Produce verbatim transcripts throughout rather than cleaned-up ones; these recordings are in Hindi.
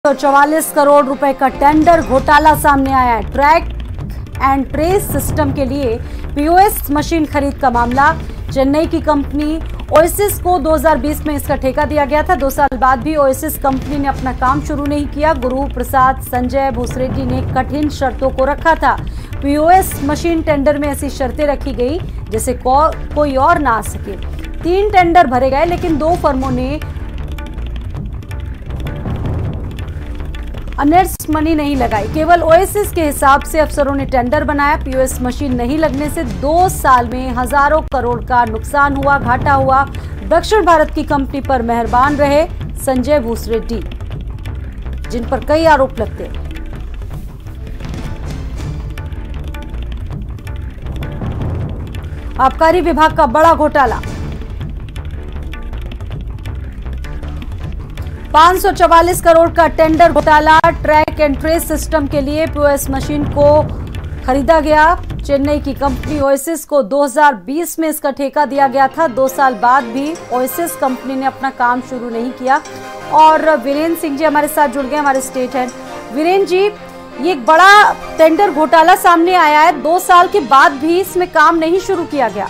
तो चौवालीस करोड़ रुपए का टेंडर घोटाला सामने आया है। ट्रैक एंड ट्रेस सिस्टम के लिए पीओएस मशीन खरीद का मामला। चेन्नई की कंपनी ओएसिस को दो हज़ार बीस में इसका ठेका दिया गया था। दो साल बाद भी ओएसिस कंपनी ने अपना काम शुरू नहीं किया। गुरु प्रसाद संजय भूसरेड्डी ने कठिन शर्तों को रखा था। पीओएस मशीन टेंडर में ऐसी शर्तें रखी गई जैसे को, कोई और ना आ सके। तीन टेंडर भरे गए लेकिन दो फर्मों ने अर्नेस्ट मनी नहीं लगाई। केवल ओएसिस के हिसाब से अफसरों ने टेंडर बनाया। पीओएस मशीन नहीं लगने से दो साल में हजारों करोड़ का नुकसान हुआ, घाटा हुआ। दक्षिण भारत की कंपनी पर मेहरबान रहे संजय भूसरेड्डी, जिन पर कई आरोप लगते हैं। आबकारी विभाग का बड़ा घोटाला। पाँच सौ चौवालीस करोड़ का टेंडर घोटाला। ट्रैक एंड ट्रेस सिस्टम के लिए पीओएस मशीन को खरीदा गया। चेन्नई की कंपनी ओएसिस को दो हज़ार बीस में इसका ठेका दिया गया था। दो साल बाद भी ओएसिस कंपनी ने अपना काम शुरू नहीं किया। और वीरेंद्र सिंह जी हमारे साथ जुड़ गए, हमारे स्टेट हेड। वीरेंद्र जी, ये एक बड़ा टेंडर घोटाला सामने आया है। दो साल के बाद भी इसमें काम नहीं शुरू किया गया।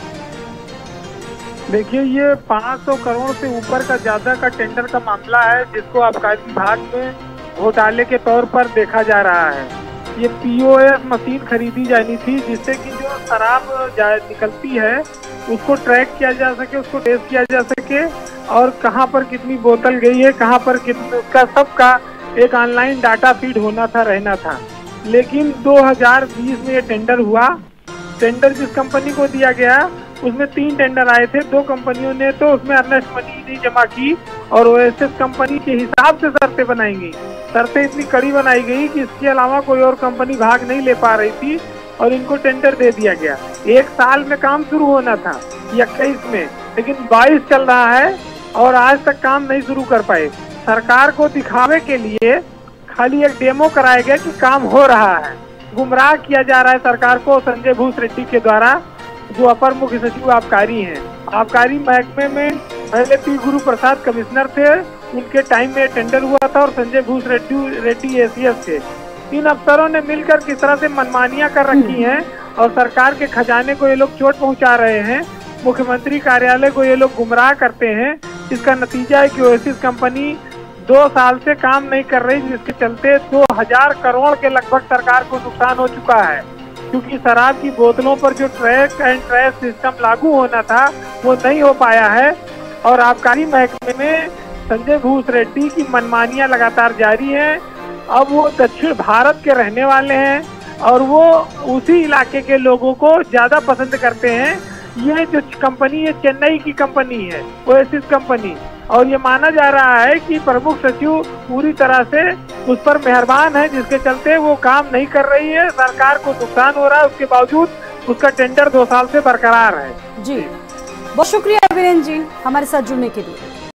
देखिए, ये पाँच सौ करोड़ से ऊपर का ज्यादा का टेंडर का मामला है, जिसको आबकारी विभाग में घोटाले के तौर पर देखा जा रहा है। ये पीओएस मशीन खरीदी जानी थी जिससे कि जो शराब निकलती है उसको ट्रैक किया जा सके, उसको टेस्ट किया जा सके और कहाँ पर कितनी बोतल गई है, कहाँ पर कितने, उसका सबका एक ऑनलाइन डाटा फीड होना था, रहना था। लेकिन दो हज़ार बीस में ये टेंडर हुआ। टेंडर जिस कंपनी को दिया गया उसमें तीन टेंडर आए थे। दो कंपनियों ने तो उसमें अर्नेस्ट मनी नहीं जमा की और ओएसिस कंपनी के हिसाब से शर्तें बनाई गई। शर्तें इतनी कड़ी बनाई गई कि इसके अलावा कोई और कंपनी भाग नहीं ले पा रही थी और इनको टेंडर दे दिया गया। एक साल में काम शुरू होना था इक्कीस में, लेकिन बाईस चल रहा है और आज तक काम नहीं शुरू कर पाए। सरकार को दिखावे के लिए खाली एक डेमो कराया गया कि काम हो रहा है। गुमराह किया जा रहा है सरकार को संजय भूसरेड्डी के द्वारा, जो अपर मुख्य सचिव आबकारी हैं। आबकारी महकमे में पहले पी गुरु प्रसाद कमिश्नर थे, उनके टाइम में टेंडर हुआ था और संजय भूसरेड्डी रेड्डी एसीएस थे। इन अफसरों ने मिलकर किस तरह से मनमानियां कर रखी हैं और सरकार के खजाने को ये लोग चोट पहुंचा रहे हैं। मुख्यमंत्री कार्यालय को ये लोग गुमराह करते हैं। इसका नतीजा है कि ओएसिस कंपनी दो साल से काम नहीं कर रही, जिसके चलते दो हजार करोड़ के लगभग सरकार को नुकसान हो चुका है। क्योंकि शराब की बोतलों पर जो ट्रैक एंड ट्रेस सिस्टम लागू होना था वो नहीं हो पाया है और आबकारी महकमे में संजय भूसरेड्डी की मनमानियां लगातार जारी हैं। अब वो दक्षिण भारत के रहने वाले हैं और वो उसी इलाके के लोगों को ज्यादा पसंद करते हैं। ये जो कंपनी है चेन्नई की कंपनी है, ओएसिस कंपनी, और ये माना जा रहा है कि प्रमुख सचिव पूरी तरह से उस पर मेहरबान है, जिसके चलते वो काम नहीं कर रही है। सरकार को नुकसान हो रहा है, उसके बावजूद उसका टेंडर दो साल से बरकरार है। जी, बहुत शुक्रिया वीरेंद्र जी हमारे साथ जुड़ने के लिए।